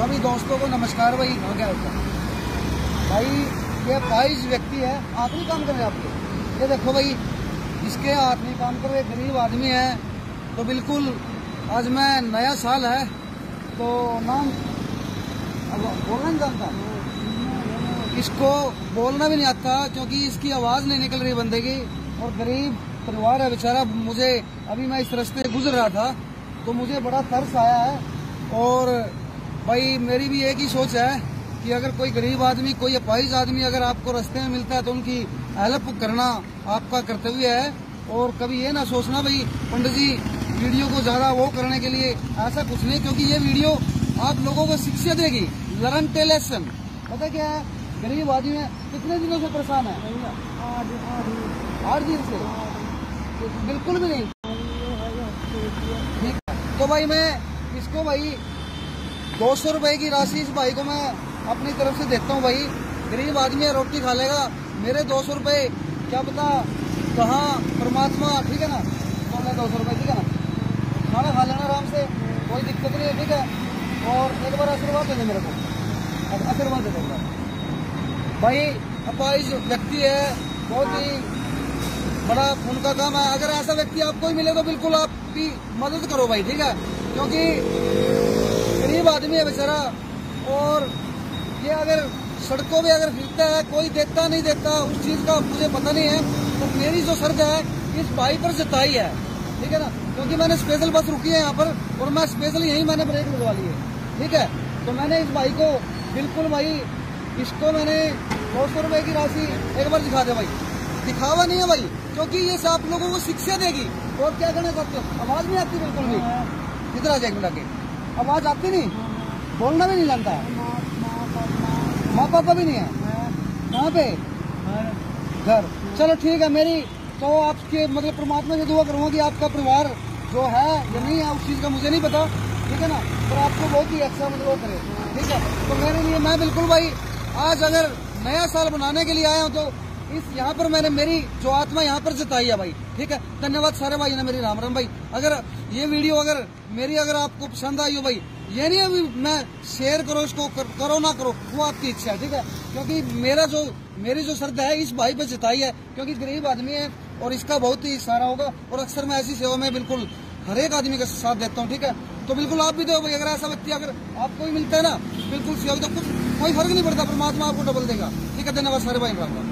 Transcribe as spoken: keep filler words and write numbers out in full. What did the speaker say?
सभी दोस्तों को नमस्कार। भाई हो गया उसका भाई, ये बाईस व्यक्ति है, आखिरी काम कर रहे हैं आपके। ये देखो भाई, इसके हाथ में काम कर रहे गरीब आदमी है। तो बिल्कुल आज मैं नया साल है तो नाम बोलना नहीं जानता, इसको बोलना भी नहीं आता क्योंकि इसकी आवाज़ नहीं निकल रही बंदे की। और गरीब परिवार है बेचारा। मुझे अभी मैं इस रास्ते गुजर रहा था तो मुझे बड़ा तरस आया है। और भाई मेरी भी एक ही सोच है कि अगर कोई गरीब आदमी, कोई अपाहिज आदमी अगर आपको रास्ते में मिलता है तो उनकी हेल्प करना आपका कर्तव्य है। और कभी ये ना सोचना भाई पंडित जी वीडियो को ज़्यादा वो करने के लिए, ऐसा कुछ नहीं, क्योंकि ये वीडियो आप लोगों को शिक्षा देगी, लर्न टे लेसन। पता क्या है, गरीब आदमी है, कितने दिनों से परेशान है? आठ दिन से बिल्कुल भी नहीं। ठीक है, तो भाई मैं इसको भाई दो सौ रुपए की राशि इस भाई को मैं अपनी तरफ से देता हूँ। भाई गरीब आदमी है, रोटी खा लेगा। मेरे दो सौ रुपये क्या पता कहाँ परमात्मा, ठीक है ना, तो मैं दो सौ रुपये, ठीक है ना, खाना खा लेना आराम से, कोई दिक्कत नहीं है। ठीक है, और एक बार आशीर्वाद दे दे मेरे को, आशीर्वाद दे देगा भाई। अपाहिज व्यक्ति है, बहुत ही बड़ा खून का काम है। अगर ऐसा व्यक्ति आपको ही मिले तो बिल्कुल आपकी मदद करो भाई, ठीक है, क्योंकि गरीब आदमी है बेचारा। और ये अगर सड़कों पे अगर फिरता है, कोई देता नहीं देता उस चीज का मुझे पता नहीं है। तो मेरी जो शर्त है इस भाई पर जताई है, ठीक है ना, क्योंकि मैंने स्पेशल बस रुकी है यहाँ पर और मैं स्पेशल यही मैंने ब्रेक लगवा ली है। ठीक है, तो मैंने इस भाई को बिल्कुल भाई, इसको मैंने दो सौ रुपए की राशि एक बार दिखा दे भाई, दिखावा नहीं है भाई, क्योंकि ये आप लोगों को शिक्षा देगी। और क्या करना चाहते हो? आवाज नहीं आती बिल्कुल भी, इधर आ जाए मिला के, आवाज आती नहीं, बोलना भी नहीं जानता, माँ पापा भी नहीं है। कहाँ पे? घर। चलो ठीक है, मेरी तो आपके मतलब परमात्मा से दुआ करूँगा कि आपका परिवार जो है या नहीं है उस चीज़ का मुझे नहीं पता, ठीक है ना, पर आपको बहुत ही अच्छा मतलब करे। ठीक है, तो मेरे लिए मैं बिल्कुल भाई आज अगर नया साल बनाने के लिए आया हूँ तो इस यहाँ पर मैंने मेरी जो आत्मा यहाँ पर जताई है भाई। ठीक है, धन्यवाद सारे भाई ने, मेरी राम राम भाई। अगर ये वीडियो अगर मेरी अगर आपको पसंद आई हो भाई, ये नहीं अभी मैं शेयर करो इसको, कर, करो ना करो, वो आपकी इच्छा है। ठीक है, क्योंकि मेरा जो मेरी जो श्रद्धा है इस भाई पे जताई है, क्योंकि गरीब आदमी है और इसका बहुत ही सहारा होगा। और अक्सर मैं ऐसी सेवा में बिल्कुल हर एक आदमी का साथ देता हूँ। ठीक है, तो बिल्कुल आप भी दो भाई। अगर ऐसा व्यक्ति अगर आपको भी मिलता है ना, बिल्कुल सहयोग, तो कुछ कोई फर्क नहीं पड़ता, परमात्मा आपको डबल देगा। ठीक है, धन्यवाद सारे भाई, राम राम।